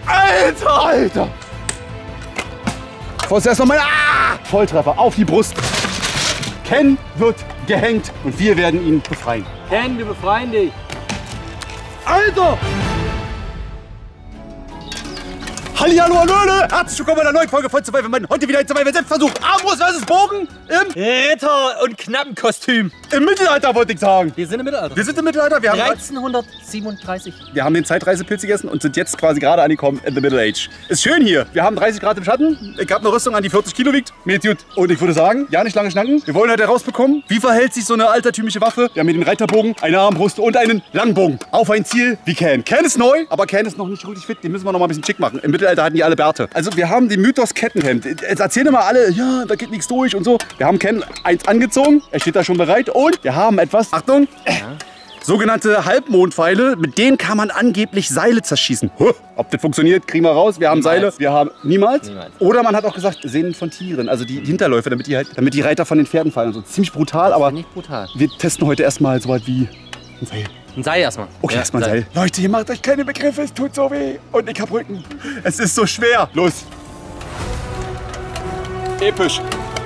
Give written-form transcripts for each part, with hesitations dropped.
Alter! Alter! Vorerst nochmal. Volltreffer auf die Brust. Ken wird gehängt und wir werden ihn befreien. Ken, wir befreien dich. Alter! Hallihallo, Hallöle! Herzlich willkommen bei einer neuen Folge von Survival Mann. Heute wieder ein Survival-Selbstversuch. Armbrust versus Bogen im Ritter- und Knappenkostüm. Im Mittelalter, wollte ich sagen. Wir sind im Mittelalter. Wir sind im Mittelalter. Wir haben 1337. Wir haben den Zeitreisepilz gegessen und sind jetzt quasi gerade angekommen in the Middle Age. Ist schön hier. Wir haben 30 Grad im Schatten. Ich habe eine Rüstung an, die 40 Kilo wiegt. Mir geht's gut. Und ich würde sagen, ja, nicht lange schnacken. Wir wollen heute herausbekommen, wie verhält sich so eine altertümliche Waffe. Wir haben hier den Reiterbogen, eine Armbrust und einen Langbogen. Auf ein Ziel wie Ken. Ken ist neu, aber Ken ist noch nicht richtig fit. Den müssen wir noch mal ein bisschen schick machen. Im Mittelalter hatten die alle Bärte. Also wir haben den Mythos Kettenhemd. Jetzt erzählen immer alle, ja, da geht nichts durch und so. Wir haben Ken eins angezogen. Er steht da schon bereit. Und wir haben etwas, Achtung, sogenannte Halbmondpfeile, mit denen kann man angeblich Seile zerschießen. Ob das funktioniert, kriegen wir raus. Wir haben Seile, wir haben niemals. Oder man hat auch gesagt, Sehnen von Tieren, also die Hinterläufe, damit die Reiter von den Pferden fallen. So ziemlich brutal, aber Nicht brutal. wir testen heute erstmal so weit wie ein Seil. Ein Seil erstmal. Okay, Ja, erstmal Seil. Leute, ihr macht euch keine Begriffe, es tut so weh. Und ich hab Rücken. Es ist so schwer. Los. Episch.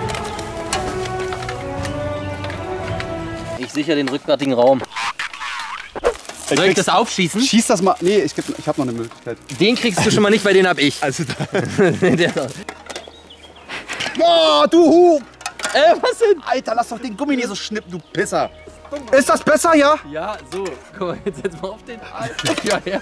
Ich sichere den rückwärtigen Raum. Soll ich das aufschießen? Schieß das mal. Nee, ich hab noch eine Möglichkeit. Den kriegst du schon mal nicht, weil den hab ich. Also Der- Boah, du Hu! was denn? Alter, lass doch den Gummi nicht so schnippen, du Pisser. Ist das besser, ja? Ja, so. Guck mal, jetzt setz mal auf den. Ja, ja.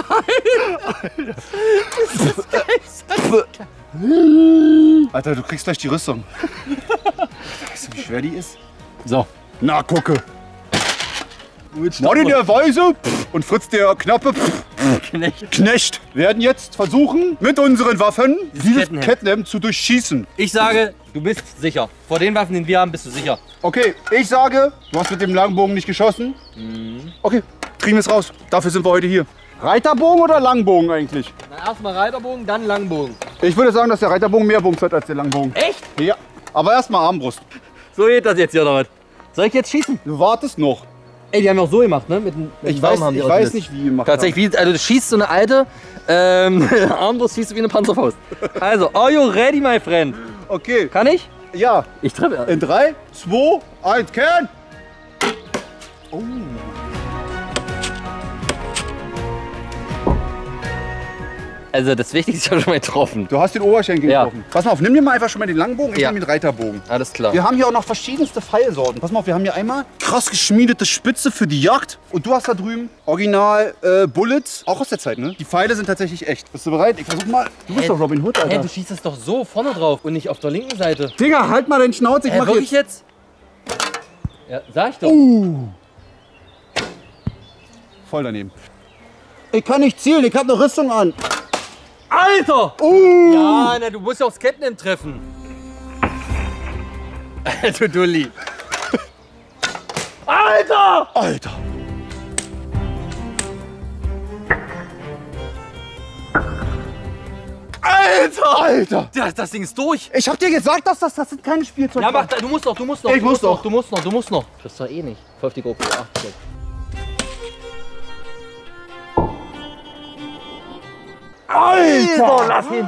Alter, du kriegst gleich die Rüstung. Weißt du, wie schwer die ist? So. Na, gucke. Martin der Weise und Fritz der Knappe Knecht werden jetzt versuchen, mit unseren Waffen dieses Kettenhemd zu durchschießen. Ich sage, du bist sicher. Vor den Waffen, die wir haben, bist du sicher. Okay, ich sage, du hast mit dem Langbogen nicht geschossen. Okay, kriegen wir es raus. Dafür sind wir heute hier. Reiterbogen oder Langbogen eigentlich? Na, erstmal Reiterbogen, dann Langbogen. Ich würde sagen, dass der Reiterbogen mehr Bums hat als der Langbogen. Echt? Ja, aber erstmal Armbrust. So geht das jetzt hier oder was? Soll ich jetzt schießen? Du wartest noch. Ey, die haben ja auch so gemacht, ne? Mit Ich weiß nicht, wie ihr macht. Tatsächlich, wie, also du schießt so eine alte Armbrust, schießt du wie eine Panzerfaust. Also, are you ready, my friend? Okay. Kann ich? Ja. Ich treffe. In 3, 2, 1, Kern! Oh. Also das Wichtigste habe ich schon mal getroffen. Du hast den Oberschenkel Ja. getroffen. Pass mal auf, nimm dir mal einfach schon mal den Langbogen, ich Ja. nehme den Reiterbogen. Alles klar. Wir haben hier auch noch verschiedenste Pfeilsorten. Pass mal auf, wir haben hier einmal krass geschmiedete Spitze für die Jagd. Und du hast da drüben Original Bullets, auch aus der Zeit, ne? Die Pfeile sind tatsächlich echt. Bist du bereit? Ich versuch mal. Du bist doch Robin Hood, Alter. Hey, du schießt das doch so vorne drauf und nicht auf der linken Seite. Digga, halt mal deinen Schnauze, ich mach Wirklich jetzt. jetzt? Ja, sag ich doch. Voll daneben. Ich kann nicht zielen, ich hab eine Rüstung an. Alter! Ja, na, du musst ja aufs Kettenhemd treffen. Du Dulli. Alter! Alter. Alter! Alter. Das Ding ist durch. Ich hab dir gesagt, dass das sind keine Spielzeuge. Ja, mach, du musst noch. Ich muss noch. Du musst noch. Das ist doch eh nicht. Voll auf die GoPro. Achtung. Alter! Lass ihn.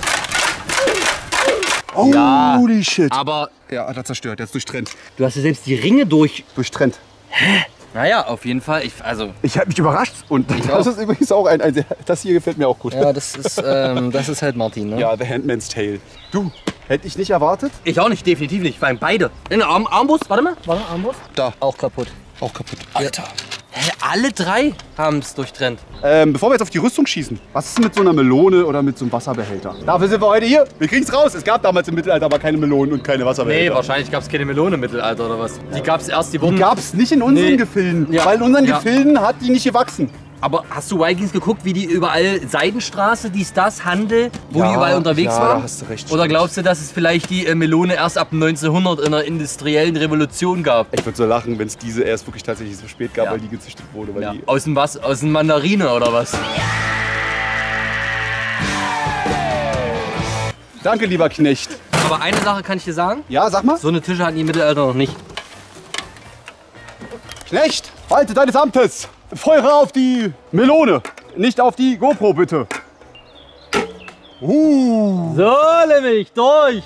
Holy shit. Aber Ja, hat er zerstört, jetzt durchtrennt. du hast ja selbst die Ringe durch. Durchtrennt. Naja, auf jeden Fall. Ich hab mich überrascht. Und das ist übrigens auch das hier gefällt mir auch gut. Ja, das ist halt Martin, ne? Ja, The Handmaid's Tale. Du, hätte ich nicht erwartet. Ich auch nicht, definitiv nicht. Vor allem beide. In der Armbrust, warte mal. Armbrust? Da. Auch kaputt. Auch kaputt. Alter. Hä, alle drei haben es durchtrennt. Bevor wir jetzt auf die Rüstung schießen, was ist mit so einer Melone oder mit so einem Wasserbehälter? Dafür sind wir heute hier. Wir kriegen's raus. Es gab damals im Mittelalter aber keine Melonen und keine Wasserbehälter. Nee, wahrscheinlich gab es keine Melone im Mittelalter oder was. Die gab es erst, die wurden... Die gab's nicht in unseren Nee. Gefilden, Ja. weil in unseren Ja. Gefilden hat die nicht gewachsen. Aber hast du Vikings geguckt, wie die überall Seidenstraße, das Handel, wo Ja, die überall unterwegs klar, waren? da hast du recht. Oder glaubst du, dass es vielleicht die Melone erst ab 1900 in der industriellen Revolution gab? Ich würde so lachen, wenn es diese erst wirklich tatsächlich so spät gab, Ja. weil die gezüchtet wurde. Weil Ja. die Aus dem was? Aus dem Mandarine oder was? Danke, lieber Knecht. Aber eine Sache kann ich dir sagen. Ja, sag mal. So eine Tische hatten die im Mittelalter noch nicht. Knecht, halte deines Amtes. Feuere auf die Melone, nicht auf die GoPro, bitte. So, nämlich, durch.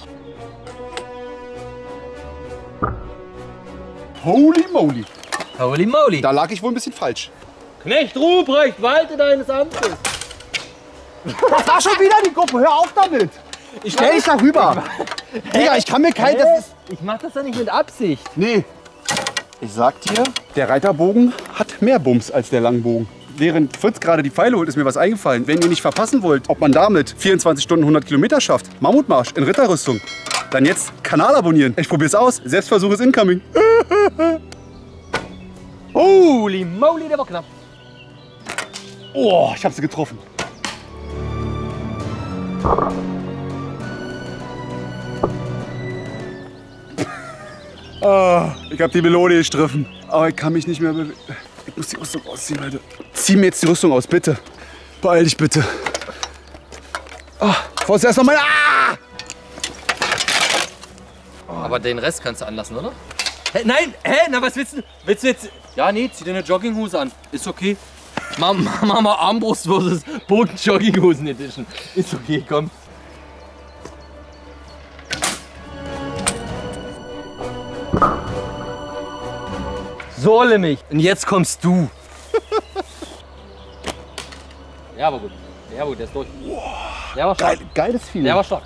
Holy moly. Holy moly. Da lag ich wohl ein bisschen falsch. Knecht Ruprecht, walte deines Amtes. Das war schon wieder die Gruppe, hör auf damit. Ich stell dich da rüber. Digga, ich kann mir kein... Das ist, Ich mach das doch nicht mit Absicht. nee. Ich sag dir, der Reiterbogen hat mehr Bums als der Langbogen. Während Fritz gerade die Pfeile holt, ist mir was eingefallen. Wenn ihr nicht verpassen wollt, ob man damit 24 Stunden 100 Kilometer schafft, Mammutmarsch in Ritterrüstung, dann jetzt Kanal abonnieren. Ich probier's aus. Selbstversuch ist incoming. Holy moly, der war knapp. Oh, ich hab sie getroffen. Ich hab die Melone gestriffen. Aber ich kann mich nicht mehr bewegen. Ich muss die Rüstung ausziehen, Leute. Zieh mir jetzt die Rüstung aus, bitte. Beeil dich bitte. Vorerst erst noch mal. Aber den Rest kannst du anlassen, oder? Hä, nein, na was willst du? Willst du jetzt... Ja, nee, zieh dir eine Jogginghose an. Ist okay. Machen wir Armbrust versus Boden-Jogginghosen Edition. Ist okay, komm. So, nämlich. Und jetzt kommst du. Ja, aber gut. Ja, gut, der ist durch. Der war stark. Geiles Feeling. Der war stark.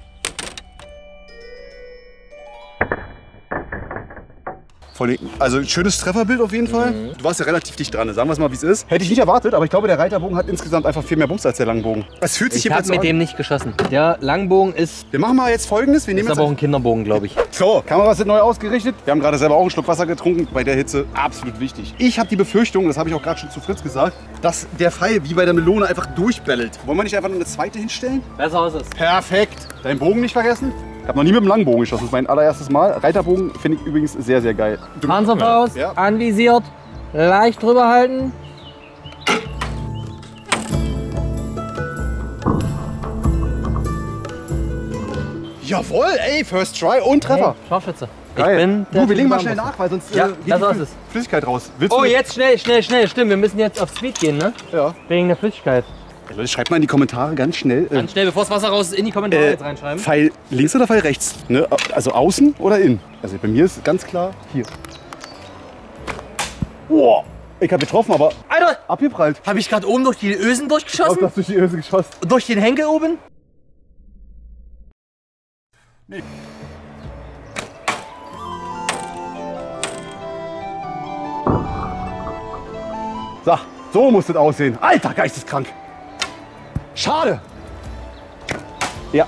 Also schönes Trefferbild auf jeden Fall. Du warst ja relativ dicht dran, sagen wir es mal wie es ist. Hätte ich nicht erwartet, aber ich glaube der Reiterbogen hat insgesamt einfach viel mehr Bums als der Langbogen. Es fühlt sich Ich habe jedenfalls mit so dem an. nicht geschossen. Der Langbogen ist Wir machen mal jetzt Folgendes. Wir nehmen aber auch jetzt ein Kinderbogen, glaube ich. so, Kamera sind neu ausgerichtet. Wir haben gerade selber auch einen Schluck Wasser getrunken. Bei der Hitze absolut wichtig. Ich habe die Befürchtung, das habe ich auch gerade schon zu Fritz gesagt, dass der Pfeil wie bei der Melone einfach durchbellt. Wollen wir nicht einfach noch eine zweite hinstellen? Besser ist es. Perfekt. Deinen Bogen nicht vergessen. Ich habe noch nie mit dem Langbogen geschossen. Das ist mein allererstes Mal. Reiterbogen finde ich übrigens sehr, sehr geil. Panzerfaust, Ja. anvisiert, leicht drüber halten. Jawohl, ey, First Try und Treffer. Hey, Scharfschütze. Geil. Ich bin der Du, wir legen mal Typ schnell Armbrust. nach, weil sonst Ja, geht das die ist es. Flüssigkeit raus. Willst Oh, du? jetzt schnell. Stimmt, wir müssen jetzt auf Speed gehen, ne? Ja. Wegen der Flüssigkeit. Ja, Leute, schreibt mal in die Kommentare ganz schnell. Ganz schnell, bevor das Wasser raus ist, in die Kommentare jetzt reinschreiben. Pfeil links oder Pfeil rechts? Ne? Also außen oder innen? Also bei mir ist ganz klar hier. Oh, ich habe getroffen, aber Alter, abgeprallt. habe ich gerade oben durch die Ösen Aus durchgeschossen? das durch die Öse geschossen. Und durch den Henkel oben? Nee. So muss das aussehen. Alter, geisteskrank. Schade. Ja.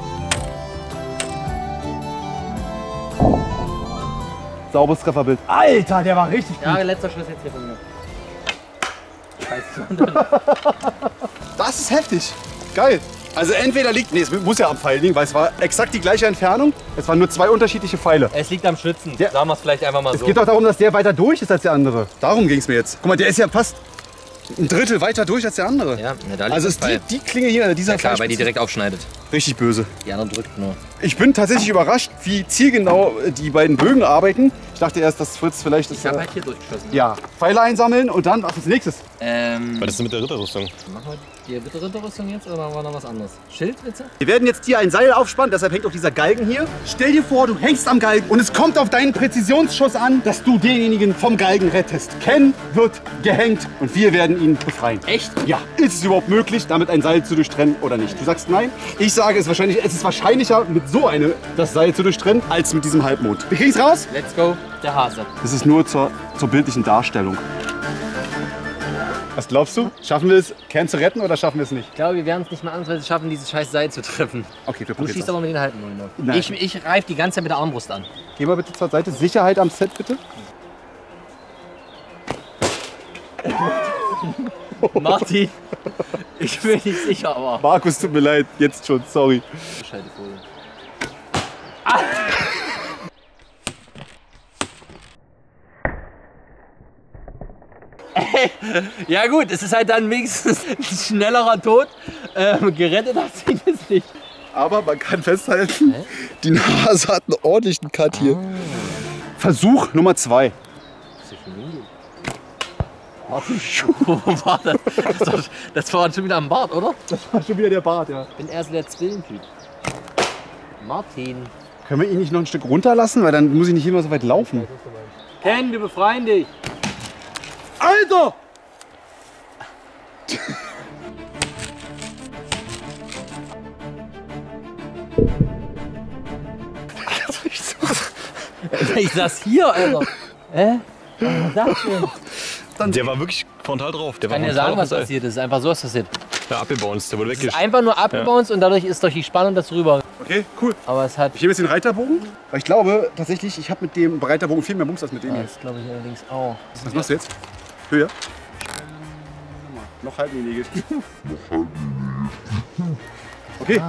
Sauberes Trefferbild. Alter, der war richtig gut. Ja, letzter Schuss jetzt hier von mir. Scheiße. Das ist heftig. Geil. Also entweder liegt, nee, es muss ja am Pfeil liegen, weil es war exakt die gleiche Entfernung. Es waren nur zwei unterschiedliche Pfeile. Es liegt am Schützen. Ja. Sagen wir es vielleicht einfach mal Es so. geht doch darum, dass der weiter durch ist als der andere. Darum ging es mir jetzt. Guck mal, der ist ja fast ein Drittel weiter durch als der andere. Ja, ne, da liegt Also das ist Pfeil. die Klinge hier, dieser Ja klar, weil die Pfeilspitze, direkt aufschneidet. richtig böse. Die andere drückt nur. Ich bin tatsächlich überrascht, wie zielgenau die beiden Bögen arbeiten. Ich dachte erst, dass Fritz vielleicht... Ich habe halt hier durchgeschossen. ja, Pfeile einsammeln und dann, was ist als nächstes? Was ist denn mit der Ritterrüstung? Machen wir die bitte Ritterrüstung jetzt oder machen wir noch was anderes? Schild, bitte? Wir werden jetzt dir ein Seil aufspannen, deshalb hängt auch dieser Galgen hier. Stell dir vor, du hängst am Galgen und es kommt auf deinen Präzisionsschuss an, dass du denjenigen vom Galgen rettest. Ken wird gehängt und wir werden ihn befreien. Echt? Ja, ist es überhaupt möglich, damit ein Seil zu durchtrennen oder nicht? Du sagst nein. Ich sage, es ist wahrscheinlicher, mit so einem das Seil zu durchtrennen, als mit diesem Halbmond. Wir kriegen es raus. Let's go, der Hase. Das ist nur zur bildlichen Darstellung. Was glaubst du? Schaffen wir es, Ken zu retten oder schaffen wir es nicht? Ich glaube, wir werden es nicht mal ansatzweise schaffen, dieses scheiß Seil zu treffen. Okay, wir Du probieren schießt es. aber mit den Halbmond. Nein. Ich reife die ganze Zeit mit der Armbrust an. Geh mal bitte zur Seite. Sicherheit am Set, bitte. Martin, ich bin nicht sicher, aber... Markus, tut mir leid. Jetzt schon, sorry. Scheidevogel. Ja gut, es ist halt dann wenigstens ein schnellerer Tod. Gerettet hat sich das nicht. Aber man kann festhalten, die Nase hat einen ordentlichen Cut hier. Versuch Nummer 2. Martin, wo war das? Das war schon wieder am Bart, oder? Das war schon wieder der Bart, ja. Ich bin erst der Zwillentyp. Martin. Können wir ihn nicht noch ein Stück runterlassen? Weil dann muss ich nicht immer so weit laufen. Ken, wir befreien dich. Alter! Ich saß hier, Alter. Hä? Was ist das denn? Der war wirklich frontal drauf. Der Ich kann dir sagen, was passiert ist. Einfach so was passiert. Ja, abgebounced. Der wurde Es ist weggeschickt. einfach nur abgebounced und dadurch ist durch die Spannung das rüber. Okay, cool. Aber es hat. Ich hebe jetzt den Reiterbogen. Weil ich glaube tatsächlich, ich habe mit dem Reiterbogen viel mehr Bums als mit dem hier. Das glaube ich allerdings auch. Was machst du jetzt? Höher. Noch halten die Nägel. Okay.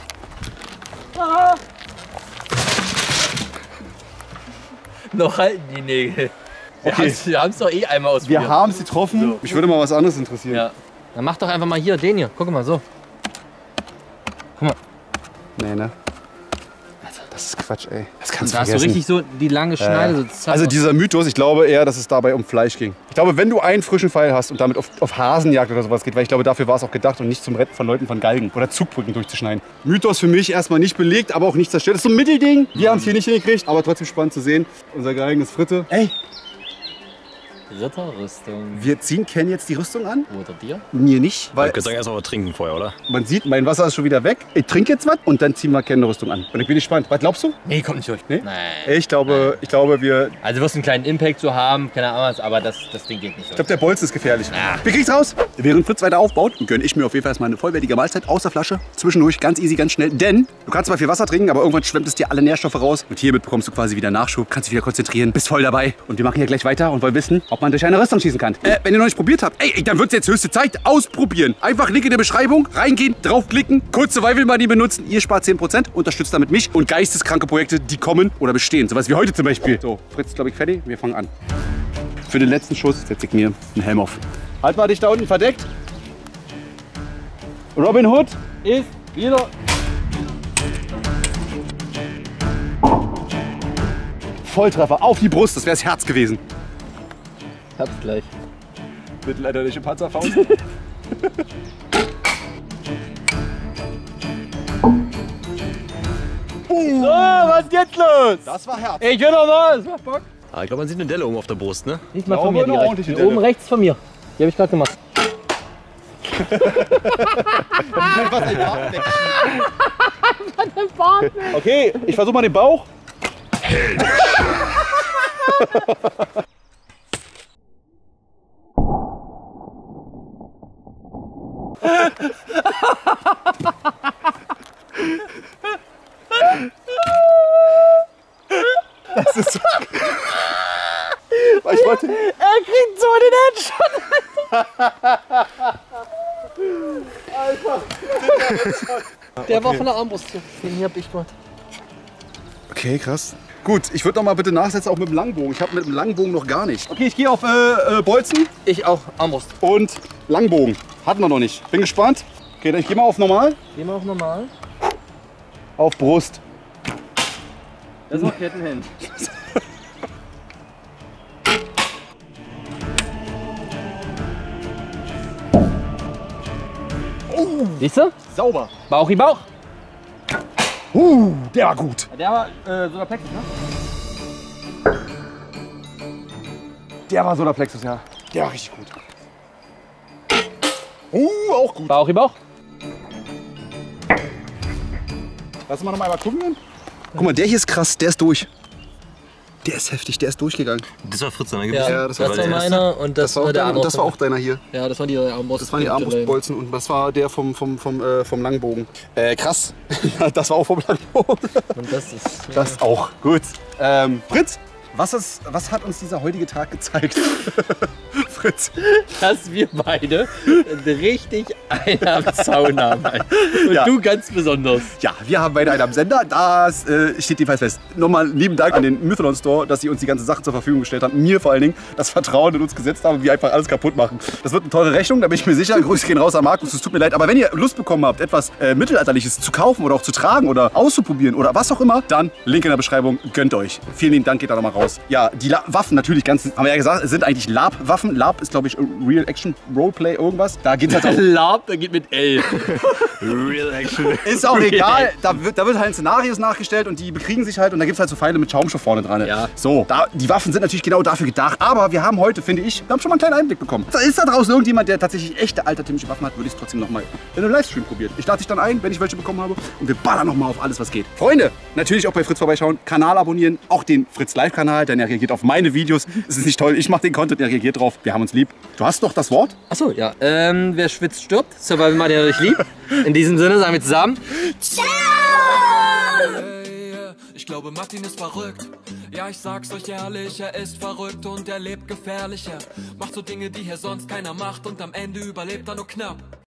Noch halten die Nägel. Wir haben es doch eh einmal ausprobiert. Wir haben es getroffen. So. Mich würde mal was anderes interessieren. Ja. Dann mach doch einfach mal hier den hier. Guck mal so. Guck mal. Nee, ne? Das ist Quatsch, ey. Das kannst Da du hast du vergessen. richtig so die lange Schneide. So zack. Also dieser Mythos, ich glaube eher, dass es dabei um Fleisch ging. Ich glaube, wenn du einen frischen Pfeil hast und damit auf Hasenjagd oder sowas geht, weil ich glaube, dafür war es auch gedacht und nicht zum Retten von Leuten von Galgen oder Zugbrücken durchzuschneiden. Mythos für mich erstmal nicht belegt, aber auch nicht zerstört. Das ist so ein Mittelding. Wir haben es hier nicht hingekriegt, aber trotzdem spannend zu sehen. Unser Galgen ist Fritte. Ey, Ritterrüstung. wir ziehen Ken jetzt die Rüstung an. Oder dir? Mir nicht, weil Ich würde sagen, erstmal was trinken vorher, oder? man sieht, mein Wasser ist schon wieder weg. Ich trinke jetzt was und dann ziehen wir Ken eine Rüstung an. Und ich bin gespannt. Was glaubst du? Nee, kommt nicht durch. Nee? Nein. Ich glaube, wir... Also du wirst einen kleinen Impact so haben, keine Ahnung was, aber das Ding geht nicht Ich durch. glaube, der Bolzen ist gefährlich. Wir kriegen's raus. Während Fritz weiter aufbaut, gönne ich mir auf jeden Fall erstmal eine vollwertige Mahlzeit aus der Flasche. Zwischendurch ganz easy, ganz schnell. Denn du kannst zwar viel Wasser trinken, aber irgendwann schwemmt es dir alle Nährstoffe raus. Und hiermit bekommst du quasi wieder Nachschub, kannst dich wieder konzentrieren, bist voll dabei. Und wir machen hier gleich weiter und wollen wissen, ob man durch eine Rüstung schießen kann. Wenn ihr noch nicht probiert habt, dann wird es jetzt höchste Zeit. Ausprobieren. Einfach Link in der Beschreibung, reingehen, draufklicken, kurz Survival Money benutzen. Ihr spart 10%, unterstützt damit mich und geisteskranke Projekte, die kommen oder bestehen. Sowas wie heute zum Beispiel. So, Fritz ist, glaube ich, fertig. Wir fangen an. Für den letzten Schuss setze ich mir einen Helm auf. Halt mal dich da unten verdeckt. Robin Hood ist wieder... Volltreffer auf die Brust, das wäre das Herz gewesen. Hab's gleich. Mittelalterliche Panzerfaust. So, was ist jetzt los? Das war Herz. Ich will noch mal. Das macht Bock. Ah, ich glaube, man sieht eine Delle oben auf der Brust, ne? Nicht mal Glaube, von mir eine direkt. ordentliche Hier Delle. oben rechts von mir. Die habe ich gerade gemacht. Okay, ich versuche mal den Bauch. Das ist so. Ich wollte. Er kriegt so den Headshot. Der war von der Armbrust. Den hier hab ich gemacht. Okay, krass. Gut, ich würde noch mal bitte nachsetzen, auch mit dem Langbogen. Ich habe mit dem Langbogen noch gar nicht. Okay, ich gehe auf Bolzen Ich auch. Armbrust. und Langbogen. Hatten wir noch nicht. Bin gespannt. Okay, dann ich gehe mal auf normal. Gehen wir auf normal. Auf Brust. Das ist noch Kettenhand. Siehst du? Sauber. Bauch in Bauch. Der war gut. Der war sogar Plexus, ne? Der war Solarplexus, ja. Der war richtig gut. Auch gut. Bauch in Bauch. Lass mal noch mal gucken. Guck mal, der hier ist krass. Der ist durch. Der ist heftig. Der ist durchgegangen. Das war Fritz, ne? Ja, das war meiner und das war der andere. Das war auch deiner hier. Ja, das war die Armbrust. Das waren die Armbrustbolzen und das war der vom Langbogen. Krass. Das war auch vom Langbogen. Und das ist. Das auch. Gut. Fritz, was hat uns dieser heutige Tag gezeigt? Fritz. Dass wir beide richtig einen am Zaun haben. Und Ja. du ganz besonders. Ja, wir haben beide einen am Sender. Das steht jedenfalls fest. Nochmal lieben Dank an den Mythalon Store, dass sie uns die ganzen Sachen zur Verfügung gestellt haben. Mir vor allen Dingen das Vertrauen in uns gesetzt haben, wir einfach alles kaputt machen. Das wird eine teure Rechnung, da bin ich mir sicher. Grüße gehen raus an Markus, es tut mir leid. Aber wenn ihr Lust bekommen habt, etwas Mittelalterliches zu kaufen oder auch zu tragen oder auszuprobieren oder was auch immer, dann Link in der Beschreibung, gönnt euch. Vielen lieben Dank, geht da nochmal raus. Ja, die Waffen natürlich, haben wir ja gesagt, sind eigentlich Lab-Waffen. Lab LARP ist, glaube ich, Real Action Roleplay irgendwas. Da geht's halt auch. LARP, der geht mit L. Real Action. Ist auch egal, da wird halt Szenarios nachgestellt und die bekriegen sich halt und da gibt es halt so Pfeile mit Schaumstoff vorne dran. Ja. So, die Waffen sind natürlich genau dafür gedacht, aber wir haben heute, finde ich, wir haben schon mal einen kleinen Einblick bekommen. Ist da draußen irgendjemand, der tatsächlich echte altertümliche Waffen hat, würde ich es trotzdem nochmal in einem Livestream probieren. Ich lade dich dann ein, wenn ich welche bekommen habe und wir ballern nochmal auf alles, was geht. Freunde, natürlich auch bei Fritz vorbeischauen, Kanal abonnieren, auch den Fritz Live-Kanal, denn er reagiert auf meine Videos. Es ist nicht toll, ich mache den Content, er reagiert drauf. Wir haben uns lieb. Du hast doch das Wort? Achso, ja. Wer schwitzt, stirbt. Survival macht ihr euch lieb. In diesem Sinne sagen wir zusammen. Ciao! Ich glaube, Martin ist verrückt. Ja, ich sag's euch ehrlich, er ist verrückt und er lebt gefährlicher. Macht so Dinge, die hier sonst keiner macht und am Ende überlebt er nur knapp.